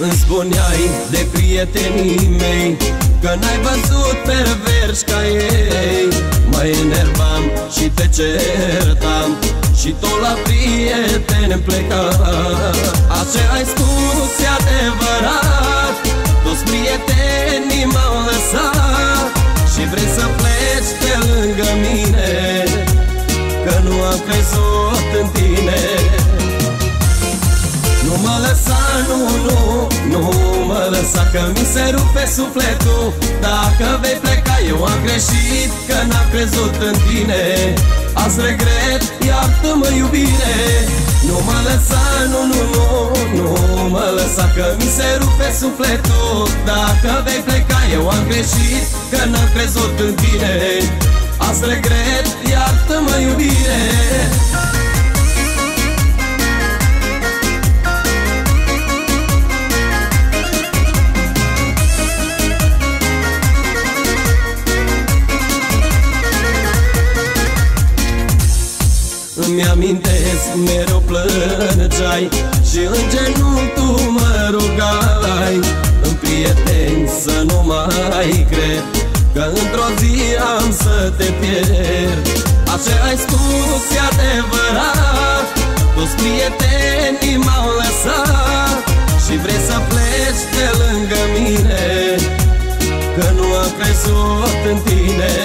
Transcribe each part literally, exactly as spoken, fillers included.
Îmi spuneai de prietenii mei că n-ai văzut perverși ca ei. Mă enervam și te certam și tot la prieteni plecam. Așa ai spus, e adevărat, toți prietenii m-au lăsat și vrei să pleci pe lângă mine, că nu am crezut în tine. Nu mă lăsa, nu, nu, nu mă lăsa, că mi se rupe sufletul. Dacă vei pleca, eu am greșit, că n-am crezut în tine. Azi regret, iartă-mă iubire. Nu mă lăsa, nu, nu, nu, nu mă lăsa, că mi se rupe sufletul. Dacă vei pleca, eu am greșit, că n-am crezut în tine. Azi regret, iartă-mă iubire. Îmi amintesc, mereu plângeai și în genunchi tu mă rugai. În prieteni să nu mai cred, că într-o zi am să te pierd. Așa ai spus, e adevărat, toți prietenii m-au lăsat și vrei să pleci de lângă mine, că nu am crezut în tine.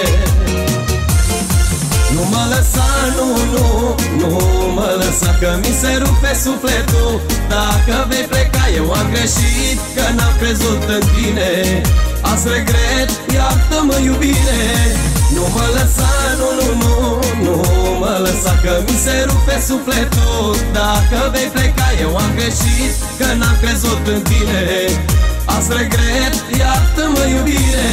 Nu mă lăsa, nu, nu, nu mă lăsa, că mi se rupe sufletul. Dacă vei pleca, eu am greșit, că n-am crezut în tine. Azi regret, iartă-mă iubire. Nu mă lăsa, nu, nu, nu, nu mă lăsa, că mi se rupe sufletul. Dacă vei pleca, eu am greșit, că n-am crezut în tine. Azi regret, iartă-mă iubire.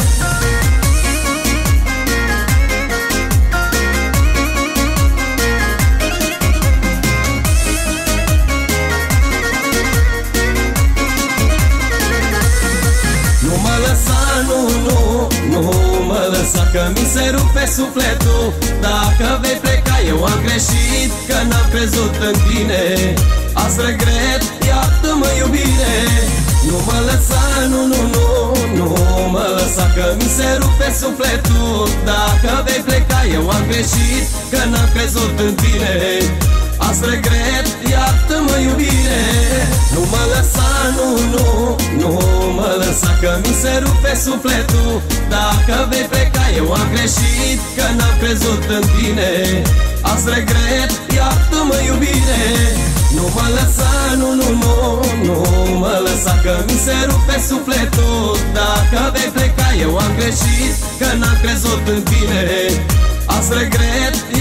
Nu, nu, nu mă lăsa, că mi se rupe sufletul. Dacă vei pleca, eu am greșit, că n-am crezut în tine. Azi regret, iartă-mă iubire. Nu mă lăsa, nu, nu, nu, nu mă lăsa, că mi se rupe sufletul. Dacă vei pleca, eu am greșit, că n-am crezut în tine. Azi regret, iartă-mă iubire. Nu mă lăsa, nu, nu, nu mă lăsa, că mi se rupe sufletul. Dacă vei pleca, eu am greșit, că n-am crezut în tine. Azi regret, iartă-mă iubire. Nu mă lăsa, nu, nu, nu, nu mă lăsa, că mi se rupe sufletul. Dacă vei pleca, eu am greșit, că n-am crezut în tine. Azi regret,